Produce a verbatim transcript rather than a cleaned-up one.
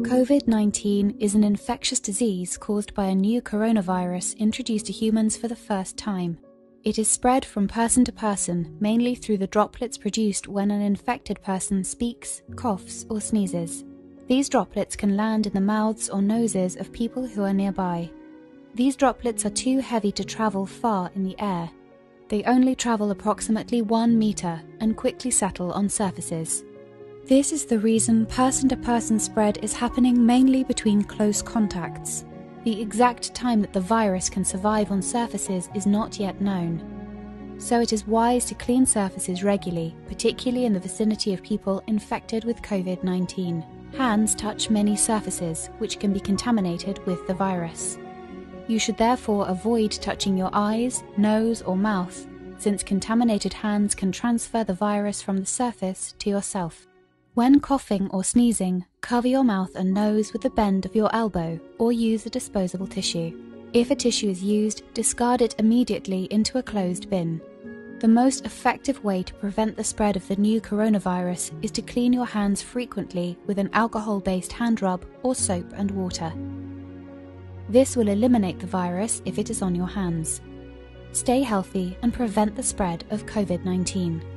COVID nineteen is an infectious disease caused by a new coronavirus introduced to humans for the first time. It is spread from person to person, mainly through the droplets produced when an infected person speaks, coughs, or sneezes. These droplets can land in the mouths or noses of people who are nearby. These droplets are too heavy to travel far in the air. They only travel approximately one meter and quickly settle on surfaces. This is the reason person-to-person spread is happening mainly between close contacts. The exact time that the virus can survive on surfaces is not yet known. So it is wise to clean surfaces regularly, particularly in the vicinity of people infected with COVID nineteen. Hands touch many surfaces, which can be contaminated with the virus. You should therefore avoid touching your eyes, nose, or mouth, since contaminated hands can transfer the virus from the surface to yourself. When coughing or sneezing, cover your mouth and nose with the bend of your elbow or use a disposable tissue. If a tissue is used, discard it immediately into a closed bin. The most effective way to prevent the spread of the new coronavirus is to clean your hands frequently with an alcohol-based hand rub or soap and water. This will eliminate the virus if it is on your hands. Stay healthy and prevent the spread of COVID nineteen.